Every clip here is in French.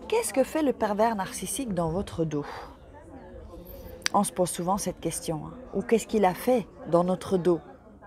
Qu'est-ce que fait le pervers narcissique dans votre dos? On se pose souvent cette question, hein. Ou qu'est-ce qu'il a fait dans notre dos?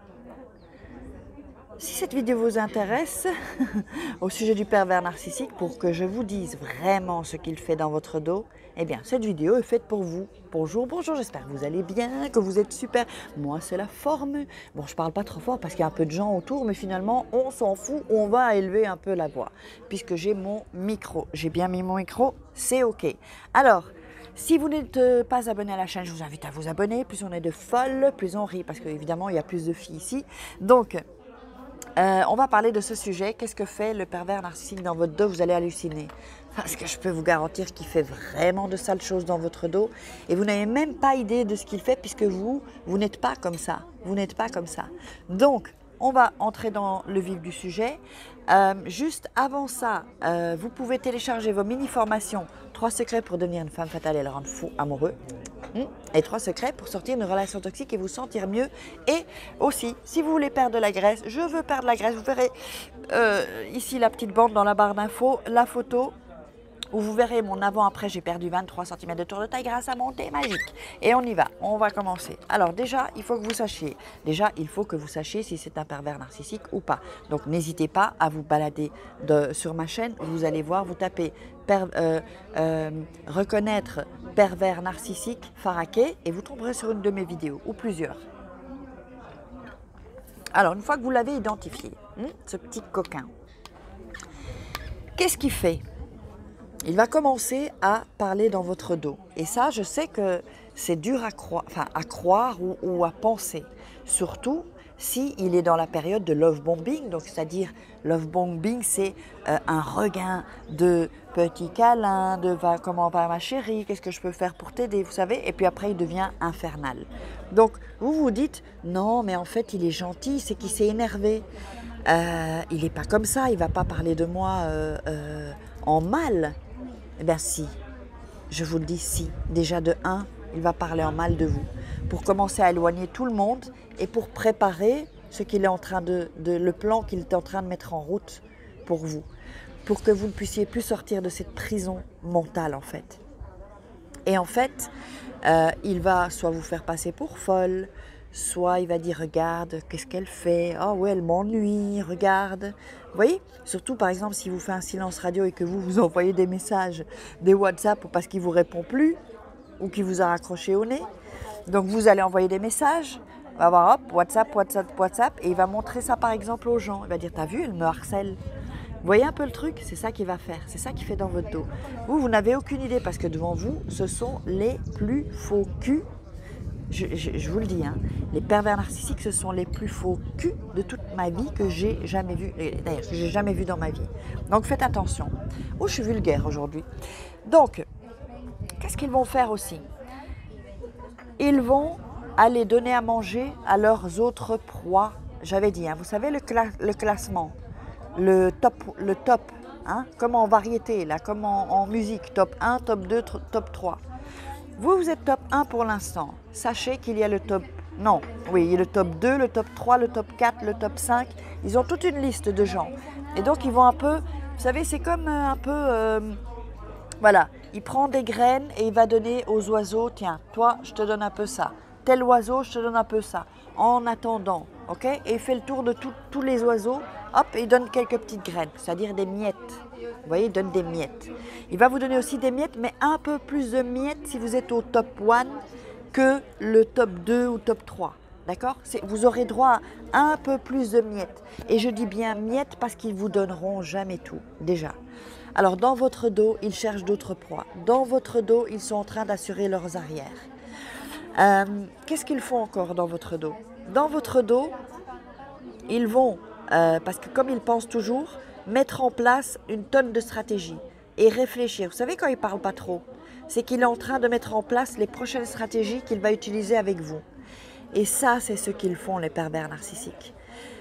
Si cette vidéo vous intéresse, au sujet du pervers narcissique, pour que je vous dise vraiment ce qu'il fait dans votre dos, eh bien, cette vidéo est faite pour vous. Bonjour, bonjour, j'espère que vous allez bien, que vous êtes super. Moi, c'est la forme. Bon, je parle pas trop fort parce qu'il y a un peu de gens autour, mais finalement, on s'en fout, on va élever un peu la voix, puisque j'ai mon micro. J'ai bien mis mon micro, c'est OK. Alors, si vous n'êtes pas abonné à la chaîne, je vous invite à vous abonner. Plus on est de folles, plus on rit, parce qu'évidemment, il y a plus de filles ici. Donc, on va parler de ce sujet. Qu'est-ce que fait le pervers narcissique dans votre dos? Vous allez halluciner. Parce que je peux vous garantir qu'il fait vraiment de sales choses dans votre dos. Et vous n'avez même pas idée de ce qu'il fait puisque vous n'êtes pas comme ça. Vous n'êtes pas comme ça. Donc, on va entrer dans le vif du sujet. Juste avant ça, vous pouvez télécharger vos mini-formations 3 secrets pour devenir une femme fatale et le rendre fou amoureux. Et 3 secrets pour sortir d'une relation toxique et vous sentir mieux. Et aussi, si vous voulez perdre de la graisse, je veux perdre de la graisse, vous verrez ici la petite bande dans la barre d'infos, la photo où vous verrez mon avant-après, j'ai perdu 23 cm de tour de taille grâce à mon thé magique. Et on y va, on va commencer. Alors déjà, il faut que vous sachiez. Déjà, il faut que vous sachiez si c'est un pervers narcissique ou pas. Donc n'hésitez pas à vous balader sur ma chaîne. Vous allez voir, vous tapez reconnaître pervers narcissique Faraké et vous tomberez sur une de mes vidéos ou plusieurs. Alors, une fois que vous l'avez identifié, ce petit coquin, qu'est-ce qu'il fait? Il va commencer à parler dans votre dos. Et ça, je sais que c'est dur à croire ou à penser. Surtout s'il est dans la période de love bombing. Donc, c'est-à-dire, love bombing, c'est un regain de petits câlins, de comment va ma chérie, qu'est-ce que je peux faire pour t'aider, vous savez. Et puis après, il devient infernal. Donc, vous vous dites, non, mais en fait, il est gentil, c'est qu'il s'est énervé. Il n'est pas comme ça, il ne va pas parler de moi en mal. Eh bien si, je vous le dis si. Déjà de 1, il va parler en mal de vous. Pour commencer à éloigner tout le monde et pour préparer ce qu'il est en train le plan qu'il est en train de mettre en route pour vous. Pour que vous ne puissiez plus sortir de cette prison mentale en fait. Et en fait, il va soit vous faire passer pour folle, soit il va dire regarde, qu'est-ce qu'elle fait? Oh ouais, elle m'ennuie, regarde. Vous voyez? Surtout par exemple si vous faites un silence radio et que vous envoyez des messages, des WhatsApp parce qu'il ne vous répond plus ou qu'il vous a raccroché au nez. Donc vous allez envoyer des messages, on va voir hop, WhatsApp et il va montrer ça par exemple aux gens. Il va dire t'as vu, elle me harcèle. Vous voyez un peu le truc? C'est ça qu'il va faire, c'est ça qu'il fait dans votre dos. Vous n'avez aucune idée parce que devant vous, ce sont les plus faux culs. Je vous le dis, hein, les pervers narcissiques, ce sont les plus faux culs de toute ma vie que j'ai jamais vu, d'ailleurs, que j'ai jamais vu dans ma vie. Donc faites attention. Oh, je suis vulgaire aujourd'hui. Donc, qu'est-ce qu'ils vont faire aussi? Ils vont aller donner à manger à leurs autres proies. J'avais dit, hein, vous savez le classement, le top, hein, comme en variété, là, comme en musique, top 1, top 2, top 3. Vous êtes top 1 pour l'instant. Sachez qu'il y a le top... Non, oui, il y a le top 2, le top 3, le top 4, le top 5. Ils ont toute une liste de gens. Et donc, ils vont un peu... Vous savez, c'est comme un peu... voilà, il prend des graines et il va donner aux oiseaux. Tiens, toi, je te donne un peu ça. Tel oiseau, je te donne un peu ça. En attendant, ok? Et il fait le tour de tous les oiseaux. Hop, et il donne quelques petites graines, c'est-à-dire des miettes. Vous voyez, il donne des miettes. Il va vous donner aussi des miettes, mais un peu plus de miettes si vous êtes au top 1 que le top 2 ou top 3. D'accord? Vous aurez droit à un peu plus de miettes. Et je dis bien miettes parce qu'ils ne vous donneront jamais tout, déjà. Alors, dans votre dos, ils cherchent d'autres proies. Dans votre dos, ils sont en train d'assurer leurs arrières. Qu'est-ce qu'ils font encore dans votre dos? Dans votre dos, ils vont, parce que comme ils pensent toujours, mettre en place une tonne de stratégies et réfléchir. Vous savez quand il ne parle pas trop, c'est qu'il est en train de mettre en place les prochaines stratégies qu'il va utiliser avec vous. Et ça, c'est ce qu'ils font, les pervers narcissiques.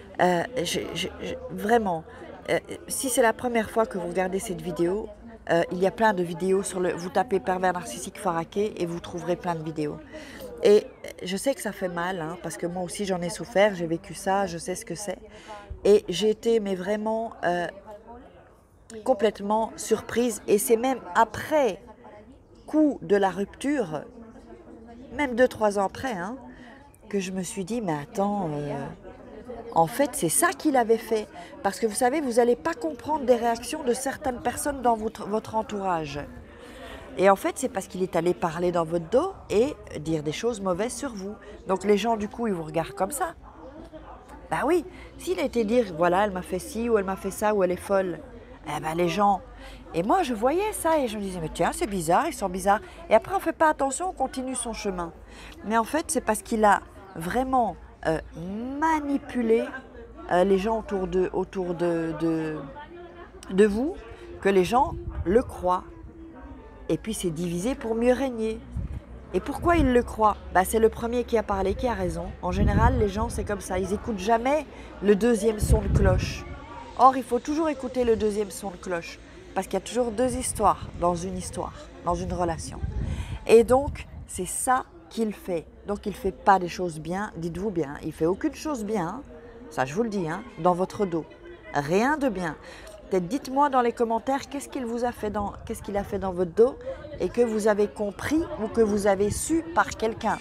Vraiment, si c'est la première fois que vous regardez cette vidéo, il y a plein de vidéos vous tapez pervers narcissique Faraké et vous trouverez plein de vidéos. Et je sais que ça fait mal, hein, parce que moi aussi j'en ai souffert, j'ai vécu ça, je sais ce que c'est. Et j'ai été, mais vraiment, complètement surprise. Et c'est même après coup de la rupture, même 2-3 ans après, hein, que je me suis dit, mais attends, en fait, c'est ça qu'il avait fait. Parce que vous savez, vous n'allez pas comprendre des réactions de certaines personnes dans votre entourage. Et en fait, c'est parce qu'il est allé parler dans votre dos et dire des choses mauvaises sur vous. Donc les gens, du coup, ils vous regardent comme ça. Ben oui, s'il a été dire, voilà, elle m'a fait ci, ou elle m'a fait ça, ou elle est folle, eh ben les gens... Et moi, je voyais ça et je me disais, mais tiens, c'est bizarre, ils sont bizarres. Et après, on ne fait pas attention, on continue son chemin. Mais en fait, c'est parce qu'il a vraiment manipulé les gens autour de vous, que les gens le croient. Et puis, c'est divisé pour mieux régner. Et pourquoi il le croit? Bah, c'est le premier qui a parlé, qui a raison. En général, les gens, c'est comme ça. Ils n'écoutent jamais le deuxième son de cloche. Or, il faut toujours écouter le deuxième son de cloche. Parce qu'il y a toujours deux histoires, dans une relation. Et donc, c'est ça qu'il fait. Donc, il ne fait pas des choses bien, dites-vous bien. Il ne fait aucune chose bien, ça je vous le dis, hein, dans votre dos. Rien de bien. Peut-être dites-moi dans les commentaires qu'est-ce qu'il a fait dans votre dos et que vous avez compris ou que vous avez su par quelqu'un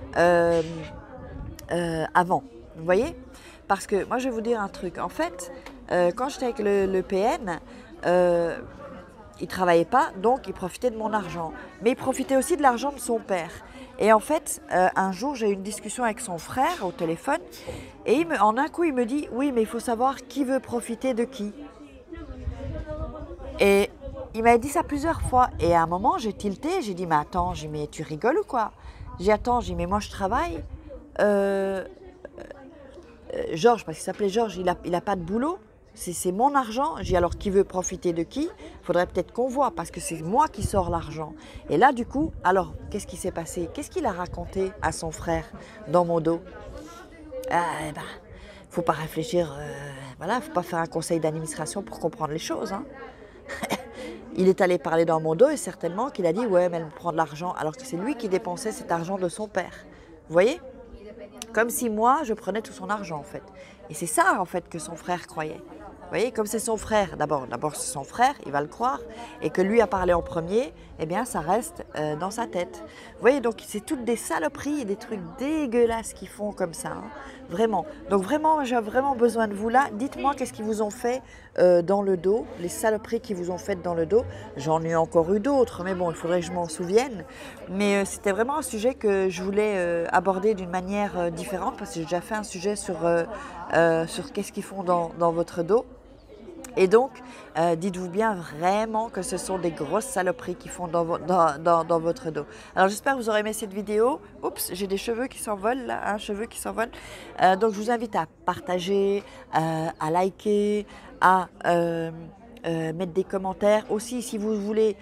avant. Vous voyez? Parce que moi, je vais vous dire un truc. En fait, quand j'étais avec le PN, il ne travaillait pas, donc il profitait de mon argent. Mais il profitait aussi de l'argent de son père. Et en fait, un jour, j'ai eu une discussion avec son frère au téléphone. Et en un coup, il me dit, oui, mais il faut savoir qui veut profiter de qui. Et il m'a dit ça plusieurs fois. Et à un moment, j'ai tilté, j'ai dit, mais attends, j'ai dit, mais tu rigoles ou quoi? J'ai dit, attends, j'ai dit, mais moi je travaille. Georges, parce qu'il s'appelait Georges, il a pas de boulot. C'est mon argent. J'ai dit, alors qui veut profiter de qui? Il faudrait peut-être qu'on voit, parce que c'est moi qui sors l'argent. Et là, du coup, alors, qu'est-ce qui s'est passé? Qu'est-ce qu'il a raconté à son frère dans mon dos? Eh ben, faut pas réfléchir, voilà, faut pas faire un conseil d'administration pour comprendre les choses, hein. Il est allé parler dans mon dos et certainement qu'il a dit « ouais, mais elle me prend de l'argent » alors que c'est lui qui dépensait cet argent de son père. Vous voyez? Comme si moi, je prenais tout son argent en fait. Et c'est ça en fait que son frère croyait. Vous voyez, comme c'est son frère, d'abord c'est son frère, il va le croire, et que lui a parlé en premier, eh bien ça reste dans sa tête. Vous voyez, donc c'est toutes des saloperies et des trucs dégueulasses qu'ils font comme ça, hein, vraiment. Donc vraiment, j'ai vraiment besoin de vous là. Dites-moi qu'est-ce qu'ils vous ont fait dans le dos, les saloperies qu'ils vous ont faites dans le dos. J'en ai encore eu d'autres, mais bon, il faudrait que je m'en souvienne. Mais c'était vraiment un sujet que je voulais aborder d'une manière différente, parce que j'ai déjà fait un sujet sur qu'est-ce qu'ils font dans votre dos. Et donc, dites-vous bien vraiment que ce sont des grosses saloperies qui font dans votre dos. Alors, j'espère que vous aurez aimé cette vidéo. Oups, j'ai des cheveux qui s'envolent là, un cheveu qui s'envole. Donc, je vous invite à partager, à liker, à mettre des commentaires. Aussi, si vous voulez,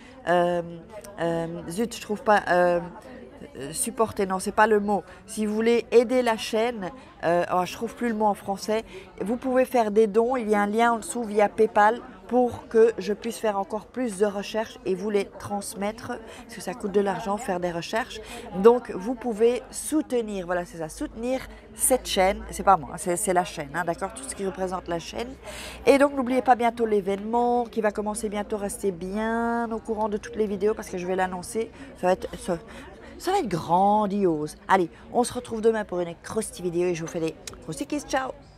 zut, je trouve pas... supporter, non, c'est pas le mot. Si vous voulez aider la chaîne, je trouve plus le mot en français, vous pouvez faire des dons. Il y a un lien en dessous via PayPal pour que je puisse faire encore plus de recherches et vous les transmettre, parce que ça coûte de l'argent faire des recherches. Donc, vous pouvez soutenir, voilà, c'est ça, soutenir cette chaîne. C'est pas moi, c'est la chaîne, hein, d'accord, tout ce qui représente la chaîne. Et donc, n'oubliez pas bientôt l'événement qui va commencer bientôt. Restez bien au courant de toutes les vidéos parce que je vais l'annoncer. Ça va être grandiose. Allez, on se retrouve demain pour une croustille vidéo et je vous fais des croustilles. Ciao!